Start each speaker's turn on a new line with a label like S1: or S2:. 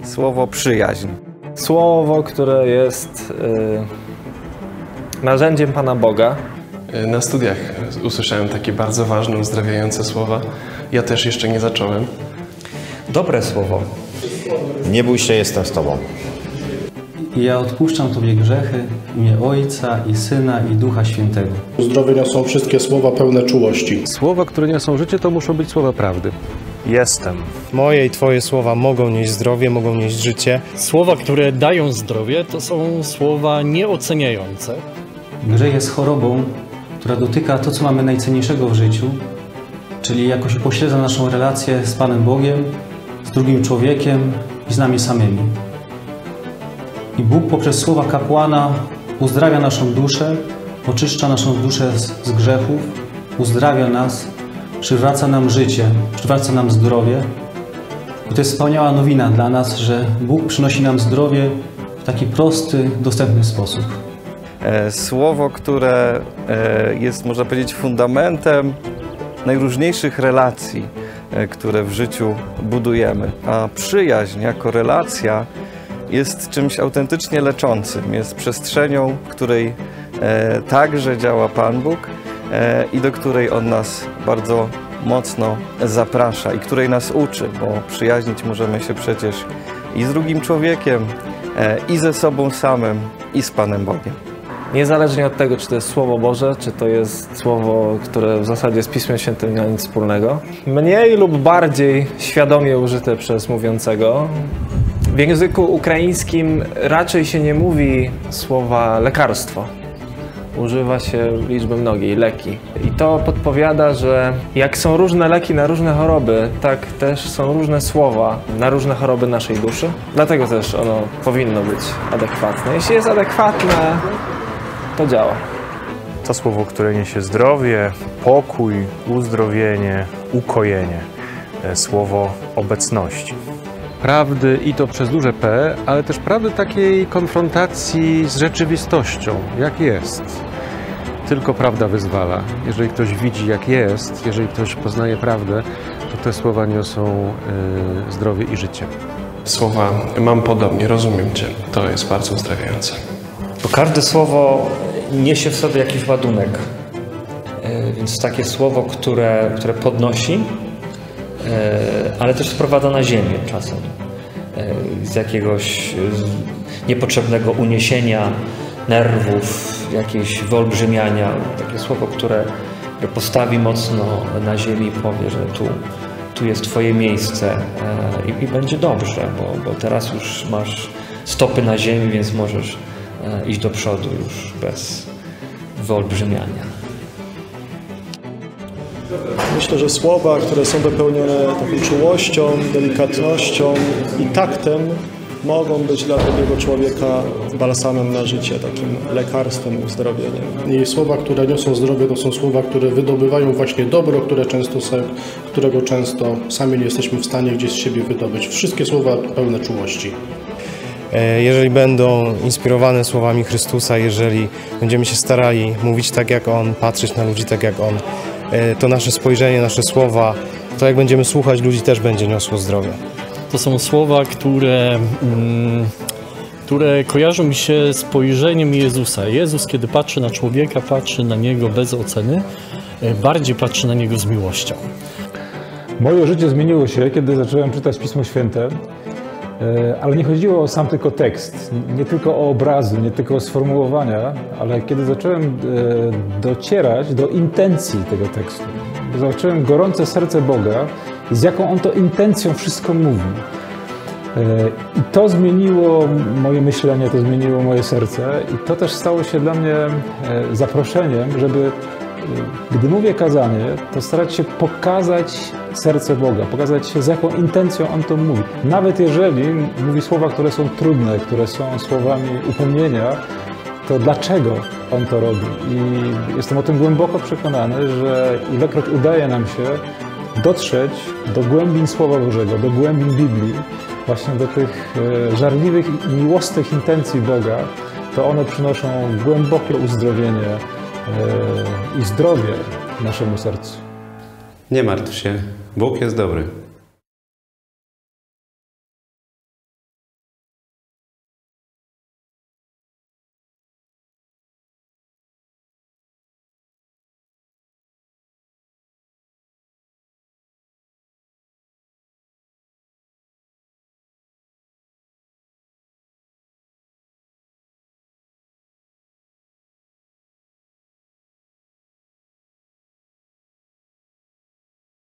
S1: Słowo przyjaźń.
S2: Słowo, które jest narzędziem Pana Boga.
S3: Na studiach usłyszałem takie bardzo ważne, uzdrawiające słowa. Ja też jeszcze nie zacząłem.
S4: Dobre słowo.
S5: Nie bój się, jestem z Tobą.
S6: I ja odpuszczam Tobie grzechy w imię Ojca i Syna i Ducha Świętego.
S7: Uzdrowienia są wszystkie słowa pełne czułości.
S8: Słowa, które niosą życie, to muszą być słowa prawdy.
S9: Jestem. Moje i Twoje słowa mogą nieść zdrowie, mogą nieść życie.
S10: Słowa, które dają zdrowie, to są słowa nieoceniające.
S6: Grzech jest chorobą, która dotyka to, co mamy najcenniejszego w życiu, czyli jakoś upośledza naszą relację z Panem Bogiem, z drugim człowiekiem i z nami samymi. I Bóg poprzez słowa kapłana uzdrawia naszą duszę, oczyszcza naszą duszę z grzechów, uzdrawia nas, przywraca nam życie, przywraca nam zdrowie. I to jest wspaniała nowina dla nas, że Bóg przynosi nam zdrowie w taki prosty, dostępny sposób.
S1: Słowo, które jest, można powiedzieć, fundamentem najróżniejszych relacji, które w życiu budujemy. A przyjaźń jako relacja jest czymś autentycznie leczącym. Jest przestrzenią, w której także działa Pan Bóg i do której On nas bardzo mocno zaprasza i której nas uczy, bo przyjaźnić możemy się przecież i z drugim człowiekiem, i ze sobą samym, i z Panem Bogiem.
S2: Niezależnie od tego, czy to jest Słowo Boże, czy to jest słowo, które w zasadzie z Pismem Świętym nie ma nic wspólnego, mniej lub bardziej świadomie użyte przez mówiącego. W języku ukraińskim raczej się nie mówi słowa lekarstwo. Używa się liczby mnogiej, leki. I to podpowiada, że jak są różne leki na różne choroby, tak też są różne słowa na różne choroby naszej duszy. Dlatego też ono powinno być adekwatne. Jeśli jest adekwatne, to działa.
S9: To słowo, które niesie zdrowie, pokój, uzdrowienie, ukojenie. Słowo obecności.
S8: Prawdy i to przez duże P, ale też prawdy takiej konfrontacji z rzeczywistością, jak jest. Tylko prawda wyzwala. Jeżeli ktoś widzi, jak jest, jeżeli ktoś poznaje prawdę, to te słowa niosą zdrowie i życie.
S3: Słowa mam podobnie, rozumiem Cię. To jest bardzo uzdrawiające.
S4: Bo każde słowo niesie w sobie jakiś ładunek. Więc takie słowo, które podnosi, ale też sprowadza na ziemię czasem. Z jakiegoś niepotrzebnego uniesienia nerwów, jakieś wyolbrzymiania. Takie słowo, które postawi mocno na ziemi i powie, że tu jest Twoje miejsce i będzie dobrze, bo teraz już masz stopy na ziemi, więc możesz iść do przodu już bez wyolbrzymiania.
S7: Myślę, że słowa, które są wypełnione taką czułością, delikatnością i taktem, mogą być dla drugiego człowieka balsamem na życie, takim lekarstwem, uzdrowieniem. I słowa, które niosą zdrowie, to są słowa, które wydobywają właśnie dobro, którego często sami nie jesteśmy w stanie gdzieś z siebie wydobyć. Wszystkie słowa pełne czułości.
S9: Jeżeli będą inspirowane słowami Chrystusa, jeżeli będziemy się starali mówić tak jak On, patrzeć na ludzi tak jak On, to nasze spojrzenie, nasze słowa, to jak będziemy słuchać ludzi, też będzie niosło zdrowie.
S10: To są słowa, które kojarzą mi się z spojrzeniem Jezusa. Jezus, kiedy patrzy na człowieka, patrzy na niego bez oceny, bardziej patrzy na niego z miłością.
S11: Moje życie zmieniło się, kiedy zacząłem czytać Pismo Święte, ale nie chodziło o sam tylko tekst, nie tylko o obrazy, nie tylko o sformułowania, ale kiedy zacząłem docierać do intencji tego tekstu, zobaczyłem gorące serce Boga i z jaką On to intencją wszystko mówi. I to zmieniło moje myślenie, to zmieniło moje serce i to też stało się dla mnie zaproszeniem, żeby gdy mówię kazanie, to starać się pokazać serce Boga, pokazać się, z jaką intencją On to mówi. Nawet jeżeli mówi słowa, które są trudne, które są słowami upomnienia, to dlaczego On to robi? I jestem o tym głęboko przekonany, że ilekroć udaje nam się dotrzeć do głębin Słowa Bożego, do głębin Biblii, właśnie do tych żarliwych i miłosnych intencji Boga, to one przynoszą głębokie uzdrowienie i zdrowie naszemu sercu.
S12: Nie martw się, Bóg jest dobry.